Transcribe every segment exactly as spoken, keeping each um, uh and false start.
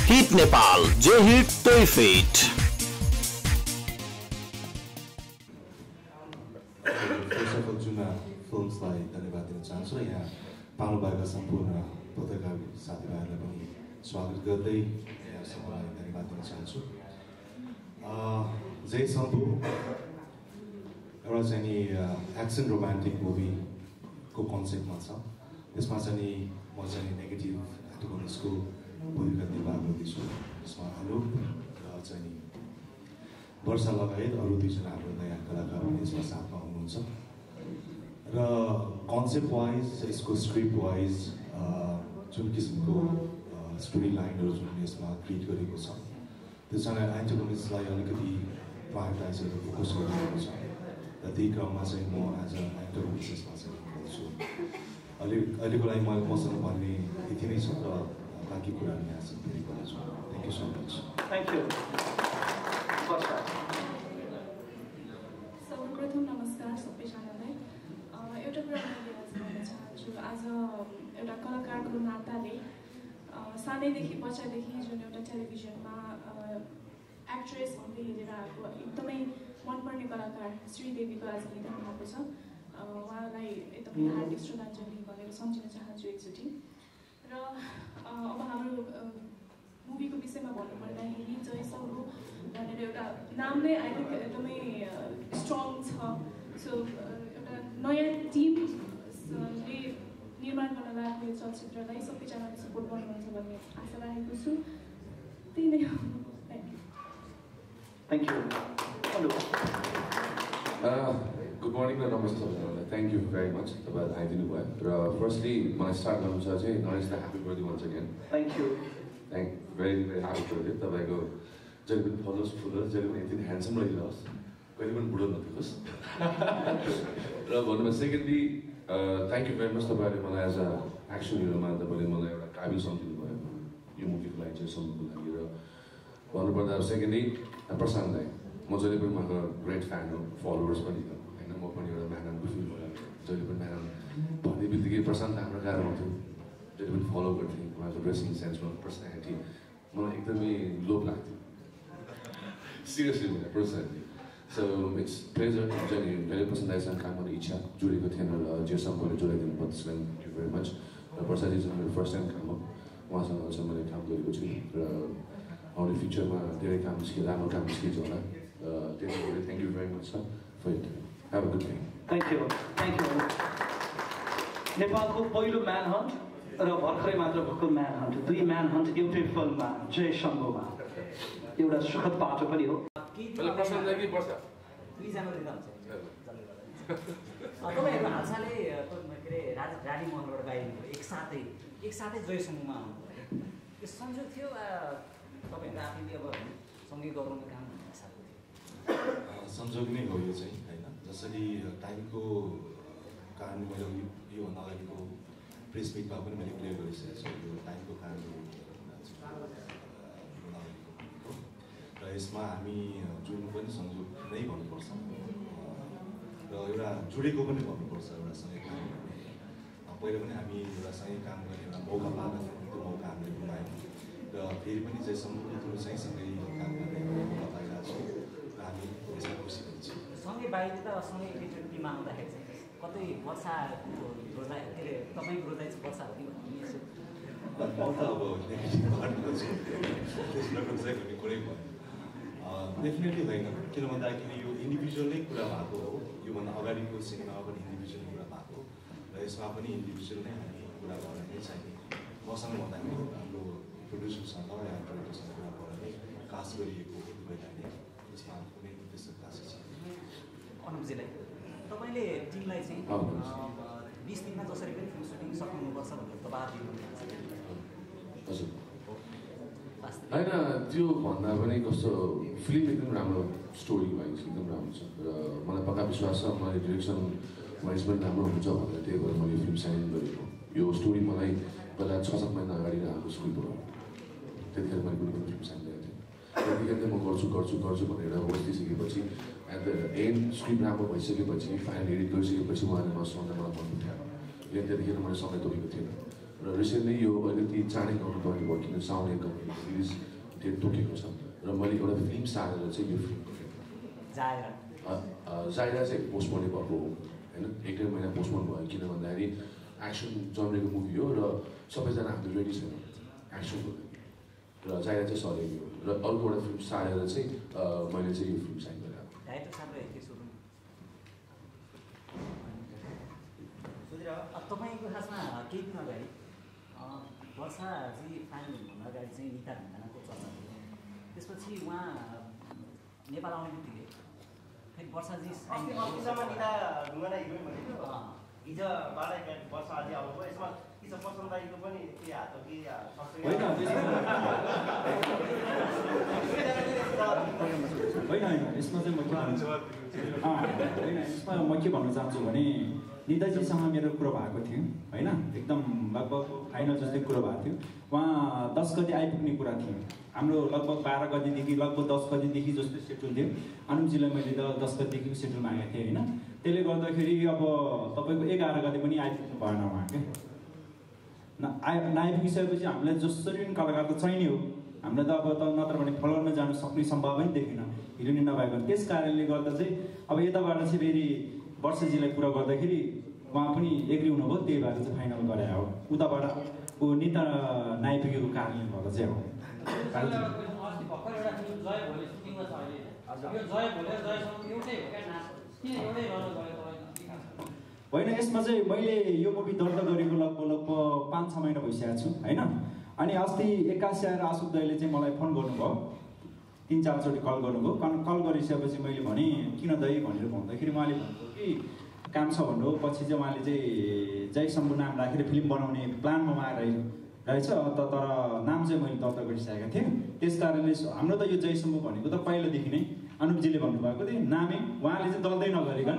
Hit Nepal जे hit तोय fit. फिल्म्सलाई धन्यवाद दिन चाहन्छु र यहाँ पाउनुभएका सम्पूर्ण पत्रकार साथीभाइहरूलाई पनि स्वागत गर्दै यहाँ सबैलाई धन्यवाद दिन चाहन्छु। जय शम्भु एउटा चाहिँ नि एक्सन रोमान्टिक मुभीको कन्सेप्टमा छ। त्यसमा चाहिँ नि म चाहिँ नि नेगेटिभ एन्टागोनिस्टको भूमिका निर्वाह गर्दैछु। यसमा अनुप र चाहिँ नि वर्षा लगायत अरू दुईजना हाम्रो नयाँ कलाकार पनि यसमा साथमा हुनुहुन्छ र कन्सेप्ट वाइज यसको स्क्रिप्ट वाइज जुन किसिमको स्टोरी लाइनहरू जुन यसमा क्रिएट गरेको छ त्यो चाहिँ एन्टागोनिस्टलाई अलिकति प्रायोरिटाइज गरेर फोकस गरिएको छ र त्यही क्रममा चाहिँ म एज अ एन्टागोनिस्ट यसमा चाहिँ बोल्छु। अहिले अहिलेको लागि मैले मसँग भन्ने यति नै छ र बाँकी कुराहरू यहाँ चाहिँ फेरि गर्नेछु। Thank you so much. Thank you. सर्वप्रथम नमस्कार सबैजनालाई। एउटा कुरा मैले आज भन्न चाहन्छु, आज एउटा कलाकारको नाताले सानैदेखि बच्चादेखि जुन एउटा टेलिभिजनमा एक्ट्रेस भन्दै हेरेर आएको एकदमै मनपर्ने कलाकार श्रीदेवीको आज निधन भएको छ। उहाँलाई एकदमै हार्दिक श्रद्धाञ्जली भनेर सम्झिन चाहन्छु एकचोटि। र अब हाम्रो मुभीको विषयमा भन्नुपर्दाखेरि जय शम्भु भनेर एउटा नाम नै आई थिङ्क एकदमै स्ट्रङ छ। सो एउटा नयाँ टिमले निर्माण गर्न लागेको यो चलचित्रलाई सबैजनाले सपोर्ट गर्नुहुन्छ भन्ने आशा राखेको छु। त्यही नै हो। Thank you. गुड मर्निङ र नमस्ते सबैजनालाई। थ्याङ्क यू भेरी मच तपाईँहरू आइदिनु भयो र फर्स्टली मलाई स्टार्ट गर्नु छ चाहिँ नरेशलाई ह्याप्पी बर्थडे भन्छ again. Thank you. Thank very very happy birthday. तपाईँको जहिले पनि फलोस् फुलोस्, जहिले पनि यति ह्यान्डसम रहिरहोस्, कहिले पनि बुढो नदेखोस् र भन्नुमा secondly thank you very much तपाईँहरूले मलाई एज अ एक्सन हिरोमा तपाईँले मलाई एउटा काबिल सम्झिनु भयो यो मुभीको लागि चाहिँ सम्झिनुको लागि। र भन्नुपर्दा सेकेन्डली प्रशान्त दाई, म जहिले पनि उहाँको ग्रेट फ्यान हो, फलोवर्स पनि हो होइन। म पनि एउटा म्यानानको फिल भयो, जहिले पनि म्यानान भन्ने बित्तिकै प्रशान्त हाम्रो गाह्रो हुन्थ्यो, जहिले पनि फलो गर्थेँ उहाँको ड्रेसिङ सेन्समा, पर्सनालिटी मलाई एकदमै लोभ लाग्थ्यो सिरियसली भने पर्सनालिटी। सो इट्स प्लेजर हुन्छ नि धेरै प्रशान्त दाइसँग काम गर्ने इच्छा जोडेको थिएन र जे सम्पर्क जोडाइदिनु भयो त्यसलाई थ्याङ्क यू भेरी मच। र प्रसादजीसँग मेरो फर्स्ट टाइम काम हो, उहाँसँग चाहिँ मैले काम गरेको छु र आउने फ्युचरमा धेरै काम निस्कियो, राम्रो काम निस्किन्छ होला। त्यसले गर्दा thank you very much sir for it. Have a good day. Thank you. Thank you. नेपालको पहिलो म्यान हन्ट र भर्खरै मात्र भएको म्यान हन्ट, दुई म्यान हन्ट एउटै फिल्ममा जय शम्भुमा एउटा सुखद बाटो पनि हो। दुईजना दिँदा हुन्छ तपाईँहरू हालसालै के अरे राज रानी महलबाट बाहिर एकसाथै एकसाथै जय शम्भुमा आउनुभयो। यो संयोग थियो तपाईँहरू आफैले अब सँगै गराउने काम हिसाबको थियो? संयोग नै हो यो चाहिँ होइन। जसरी टाइमको कारण मैले योभन्दा अगाडिको प्रेस मिटमा पनि मैले क्लियर गरिसकेको छु, यो टाइमको कारण र यसमा हामी जुड्नु पनि संयोग नै भन्नुपर्छ र एउटा जोडेको पनि भन्नुपर्छ एउटा सँगै काम गर्ने। पहिला पनि हामी एउटा सँगै काम गर्ने एउटा मौका पाएको थियौँ, त्यो मौका हामीले गुमायौँ र फेरि पनि चाहिँ सम्पूर्ण कुरो चाहिँ सँगै काम गर्ने मौका पाइरहेको छौँ र हामी यसमा खुसी हुन्छौँ। सँगै बाहिर त सँगै एकचोटि टिममा आउँदाखेरि चाहिँ कतै वर्षाको रोजाइ के अरे तपाईँको रोजाइ चाहिँ वर्षा हो कि भन्ने यसो म त अब नेगेटिभ पार्टको छु, त्यसमा चाहिँ भन्ने कुरै भयो डेफिनेटली होइन। किन भन्दाखेरि यो इन्डिभिजुअलै कुरा भएको हो, योभन्दा अगाडिको सिनेमामा पनि इन्डिभिजुअल कुरा भएको हो र यसमा पनि इन्डिभिजुअल नै हामी कुरा गरेर नै चाहिने। मसँग भन्दाखेरि हाम्रो प्रड्युसरसँग या डाइरेक्टरसँग कुरा गरेर नै कास्ट गरिएको हो दुवैलाई नै, यसमा कुनै त्यस्तो खास छैन। अनुपजीलाई तपाईँले टिमलाई चाहिँ बिस दिनमा जसरी पनि फिल्म सुटिङ सक्नुपर्छ भनेर दबाब दिनुहुन्छ हजुर होइन। त्यो भन्दा पनि कस्तो फिल्म एकदम राम्रो स्टोरी वाइज एकदम राम्रो छ र मलाई पक्का विश्वास छ मैले डिरेक्सन वाइज पनि राम्रो हुन्छ भनेर त्यही भएर मैले फिल्म साइन गरेको। यो स्टोरी मलाई पहिला छ सात महिना अगाडि हाम्रो स्कुलबाट त्यतिखेर मैले कुनै पनि फिल्म साइन गरेको थिएँ। त्यतिखेर चाहिँ म गर्छु गर्छु गर्छु भनेर बसिसकेपछि एट द एन्ड स्क्रिप्ट राम्रो भइसकेपछि फाइनल एडिट गरिसकेपछि उहाँले मलाई सँगै मलाई भन्नु थियो। त्यतिखेर मैले समय तोकेको थिएन र र रिसेन्टली यो अलिकति चाँडै गर्नुपर्ने भयो किन साउन्ड एकदम रिलिज डेट तोकेको छ र मैले एउटा फिल्म सारेर चाहिँ यो फिल्मको जायरा चाहिँ पोस्टपोनै भएको हो होइन एक डेढ महिना पोस्टपोन भयो किन भन्दाखेरि एक्सन जन्मेको मुभी हो र सबैजना हाम्रो रेडी छैन एक्सनको लागि र जायरा चाहिँ सरेको हो र अर्को एउटा फिल्म सारेर चाहिँ मैले चाहिँ यो फिल्म साइन गरेँ तपाईँको खासमा केही दिन अगाडि वर्षाजी फाइन हुनुभन्दा अगाडि चाहिँ निता ढुङ्गानाको चर्चा थियो त्यसपछि उहाँ नेपाल आउने बित्तिकै फेरि वर्षाजी निता ढुङ्गाना हिरो भनेको हिजोबाट वर्षा अझै आउनुभयो यसमा के छ पसन्दाइको पनि के हात हो कि होइन होइन यसमा चाहिँ म के भन्छु होइन यसमा म के भन्न चाहन्छु भने निताजीसँग मेरो कुरो भएको थियो होइन एकदम लगभग फाइनल जस्तै कुरो भएको थियो उहाँ दस गति आइपुग्ने कुरा थियो हाम्रो लगभग बाह्र गतिदेखि लगभग दस गतिदेखि जस्तो सेड्युल थियो अनुपजीलाई मैले त दस गतिदेखिको सेड्युल मागेको थिएँ होइन त्यसले गर्दाखेरि अब तपाईँको एघार गति पनि आइपुग्नु भएन उहाँ क्या न आइ नआइपुगिसकेपछि हामीलाई जसरी पनि कलाकार त चाहिने हो हामीलाई त अब त नत्र भने फलोरमा जानु सक्ने सम्भावना नै देखिन हिरोइन नभएको त्यस कारणले गर्दा चाहिँ अब यताबाट चाहिँ फेरि वर्षजीलाई कुरा गर्दाखेरि उहाँ पनि एग्री हुनुभयो त्यही भएर चाहिँ फाइनल गरे हो उताबाट ऊ नेता नआइपुगेको कारणले गर्दा चाहिँ हो होइन यसमा चाहिँ मैले यो मुभी दर्ता गरेको लगभग लगभग पाँच छ महिना भइसकेको छु होइन अनि अस्ति एक्कासी आएर आशुक दाइले चाहिँ मलाई फोन गर्नुभयो तिन चारचोटि कल गर्नुभयो कल गरिसकेपछि मैले भनेँ किन दाइ भनेर भन्दाखेरि उहाँले भन्नुभयो कि काम छ भन्नु पछि चाहिँ उहाँले चाहिँ जय शम्भु नाम राखेर फिल्म बनाउने प्लानमा उहाँ रहेछ त तर नाम चाहिँ मैले दर्ता गरिसकेको थिएँ त्यस कारणले हाम्रो त यो जय शम्भु भनेको त पहिलादेखि नै अनुपजीले भन्नुभएको थियो नामै उहाँले चाहिँ दल्दै नगरिकन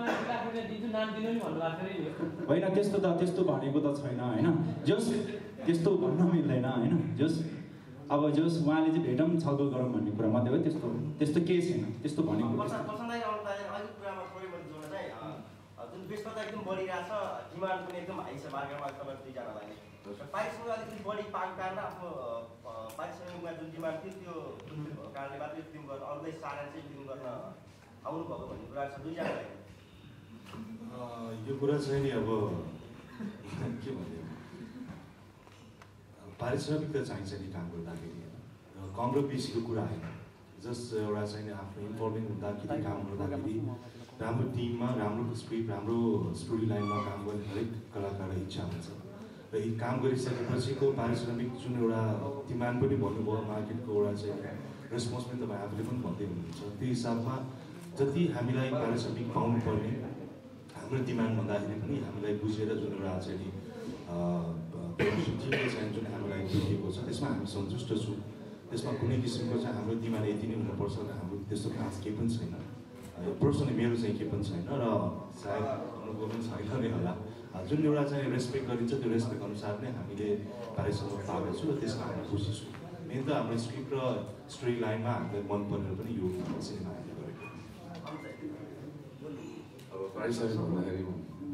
होइन त्यस्तो त त्यस्तो भनेको त छैन होइन जोस् त्यस्तो भन्न मिल्दैन होइन जोस् अब जोस् उहाँले चाहिँ भेटौँ छलफल गरौँ भन्ने कुरा मात्रै हो त्यस्तो त्यस्तो केही छैन त्यस्तो भनेको जुन व्यस्तता एकदम बढिरहेछ डिमान्ड पनि एकदम हाई छ मार्केटमा तपाईँ दुईजनालाई पारिश्रमिक अलिकति बढी पाएको कारण आफ्नो पारिश्रमिकमा जुन डिमान्ड थियो त्यो कारणले मात्रै फिल्म गर्न अरूलाई सारेर चाहिँ फिल्म गर्न आउनुभएको भन्ने कुरा छ दुईजनालाई यो कुरा चाहिँ नि अब के भन्ने पारिश्रमिक त चाहिन्छ नि काम गर्दाखेरि कम र बेसीको कुरा होइन जस्ट एउटा चाहिँ आफ्नो इन्फर्मिङ हुँदाखेरि काम गर्दाखेरि राम्रो टिममा राम्रो स्क्रिप्ट राम्रो स्टोरी लाइनमा काम गर्ने हरेक कलाकारलाई इच्छा हुन्छ र यी काम गरिसकेपछिको पारिश्रमिक जुन एउटा डिमान्ड पनि भन्नुभयो मार्केटको एउटा चाहिँ रेस्पोन्स पनि तपाईँ आफूले पनि भन्दै हुनुहुन्छ त्यो हिसाबमा जति हामीलाई पारिश्रमिक पाउनु पर्ने हाम्रो डिमान्ड भन्दाखेरि पनि हामीलाई बुझेर जुन एउटा चाहिँ नि टिमले चाहिँ जुन हामीलाई दिएको छ त्यसमा हामी सन्तुष्ट छौँ त्यसमा कुनै किसिमको चाहिँ हाम्रो डिमान्ड यति नै हुनुपर्छ र हाम्रो त्यस्तो खास केही पनि छैन पर्सनली मेरो चाहिँ केही पनि छैन र सायद अनुभव पनि छैन नै होला जुन एउटा चाहिँ रेस्पेक्ट गरिन्छ त्यो रेस्पेक्ट अनुसार नै हामीले पारिश्रमिक पाएको छौँ र त्यसमा हामी खुसी छौँ मेन त हाम्रो स्क्रिप्ट र स्टोरी लाइनमा हामीलाई मन परेर पनि यो सिनेमा हामीले गरेको अब पारिश्रमिक भन्दाखेरि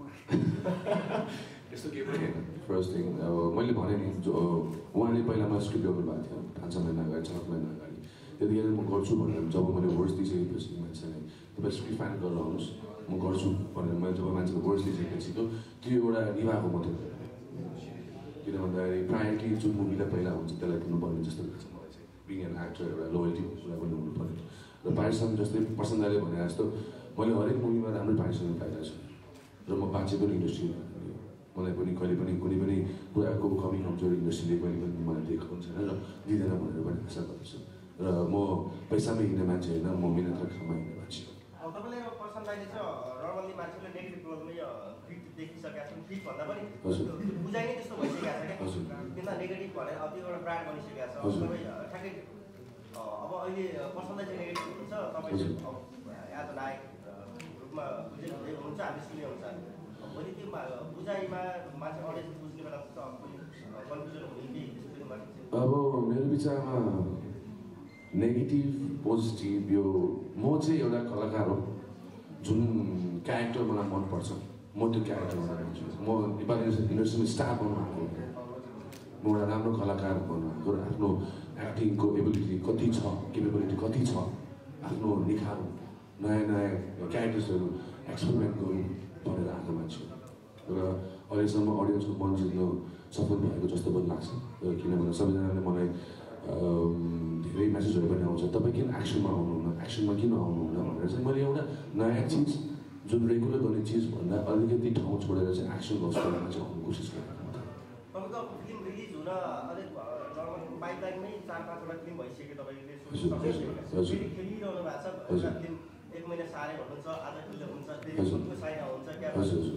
यस्तो केही पनि होइन फर्स्ट थिङ अब मैले भने नि जो उहाँले पहिलामा स्क्रिप्ट ल्याउनु भएको थियो पाँच छ महिना अगाडि छ महिना अगाडि त्यतिखेर म गर्छु भनेर जब मैले वर्ड्स दिइसकेपछि मान्छेलाई तपाईँ स्क्रिप्ट फाइन गरेर आउनुहोस् म गर्छु भनेर मैले जब मान्छेको वर्ड्स दिइसकेपछि त्यो त्यो एउटा निभाएको मात्रै किन भन्दाखेरि प्रायोरिटी जुन मुभीलाई पहिला हुन्छ त्यसलाई दिनुपर्ने जस्तो लाग्छ मलाई चाहिँ बिङ एन एक्टर एउटा लोयल्टीको कुरा पनि हुनुपर्ने र पारिश्रमिक जस्तै प्रसन्नले भने जस्तो मैले हरेक मुभीमा राम्रो पारिश्रमिक पाइरहेको छु र म बाँचे पनि इन्डस्ट्री मलाई पनि कहिले पनि कुनै पनि कुराको कमी कमजोर इन्डस्ट्रीले कहिले पनि मलाई दिएको पनि छैन र दिँदैन भनेर पनि आशा गर्छु र म पैसामै हिँड्ने मान्छे होइन म मिहिनेत र खामा हिँड्ने मान्छे हो तपाईँले पर्सनलाइले चाहिँ नर्मल्ली मान्छेले नेगेटिभ रोलमै फिट देखिसकेका छन् फिट भन्दा पनि बुझाइ नै त्यस्तो भइसकेको छ क्या किन नेगेटिभ भनेर अब त्यो एउटा ब्रान्ड बनिसकेको छ तपाईँ ठ्याक्कै अब अहिले पर्सनलाइ चाहिँ नेगेटिभ हुन्छ तपाईँ अब आज नायक रूपमा बुझे हुँदै हुनुहुन्छ हामी सुने हुन्छ भोलि त्यो बुझाइमा मान्छे अडियन्स बुझ्ने बेला कन्फ्युजन हुने कि अब मेरो विचारमा नेगेटिभ पोजिटिभ यो म चाहिँ एउटा कलाकार हो जुन क्यारेक्टर मलाई मनपर्छ म म त्यो क्यारेक्टर गर्न चाहन्छु म नेपाली इन्डस्ट्रीमा स्टार बन्न आएको म एउटा राम्रो कलाकार बन्न आएको र आफ्नो एक्टिङको एबिलिटी कति छ केपेबिलिटी कति छ आफ्नो निखार नयाँ नयाँ क्यारेक्टर्सहरू एक्सपेरिमेन्ट गर्नु भनेर आएको मान्छे र अहिलेसम्म अडियन्सको मन जित्नु सफल भएको जस्तो पनि लाग्छ किनभने सबैजनाले मलाई धेरै मेसेजहरू पनि आउँछ तपाईँ किन एक्सनमा आउनुहुन्न एक्सनमा किन आउनुहुन्न भनेर चाहिँ मैले एउटा नयाँ चिज जुन रेगुलर गर्ने चिजभन्दा अलिकति ठाउँ छोडेर चाहिँ एक्सन गर्छु भनेर चाहिँ आउनु कोसिस गरेको तपाईँको फिल्म रिलिज हुन अलिक पाइपलाइनमै चार पाँचवटा फिल्म भइसक्यो तपाईँले खेलिरहनु भएको छ एउटा फिल्म एक महिना साह्रै भन्नुहुन्छ आज फिल्म हुन्छ फेरि साइना हुन्छ क्या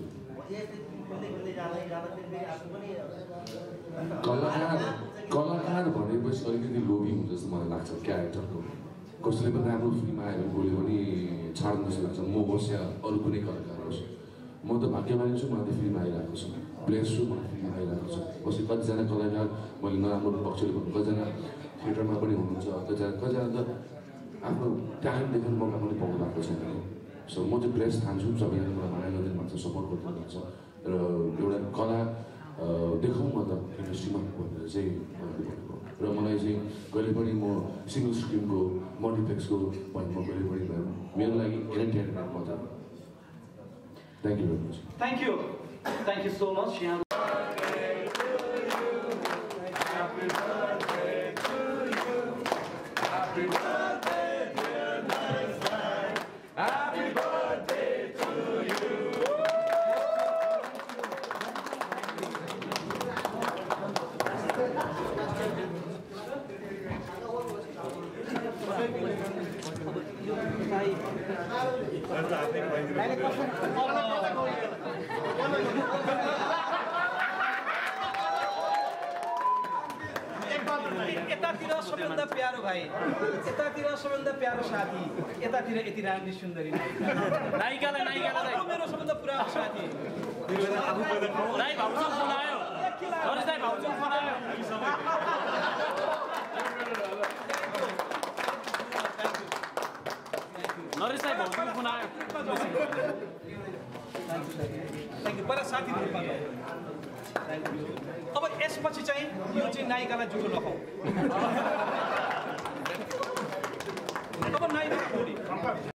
कलाकार कलाकार भनेपछि अलिकति लोभी हुन्छ जस्तो मलाई लाग्छ क्यारेक्टरको कसैले पनि राम्रो फिल्म आयो भने बोल्यो भने छाड्नु जस्तो लाग्छ म होस् या अरू कुनै कलाकार होस् म त भाग्यमानी छु मलाई त फिल्म आइरहेको छु प्लेस छु मलाई फिल्म आइरहेको छ कसै कतिजना कलाकार मैले नराम्रो पक्षले भन्नु कतिजना थिएटरमा पनि हुनुहुन्छ कतिजना कतिजना त आफ्नो ट्यालेन्ट देखाउने मौका पनि पाउनु भएको छैन सो म चाहिँ प्लेस ठान्छु सबैजना मलाई माया गरिदिनु भएको छ सपोर्ट गरिदिनु भएको छ र एउटा कला देखाउँ म त इन्डस्ट्रीमा भनेर चाहिँ मलाई भनेको र मलाई चाहिँ कहिले पनि म सिङ्गल स्क्रिनको मल्टिप्लेक्सको भन्ने म कहिले पनि मेरो लागि एन्टरटेनमेन्ट मात्र thank you very much thank you thank you so much यहाँ यतातिर सबैभन्दा प्यारो भाइ यतातिर सबैभन्दा प्यारो साथी यतातिर यति राम्री सुन्दरी नायिकालाई नायिकालाई मेरो सबैभन्दा पुरानो साथी दाइ भाउजू फोन आयो नरेश दाइ भाउजू फोन आयो नरेश दाइ भाउजू फोन आयो थ्याङ्क यू पहिला साथी रूपमा अब यसपछि चाहिँ यो चाहिँ नायिकालाई जुठो नखाऊ अब नायिका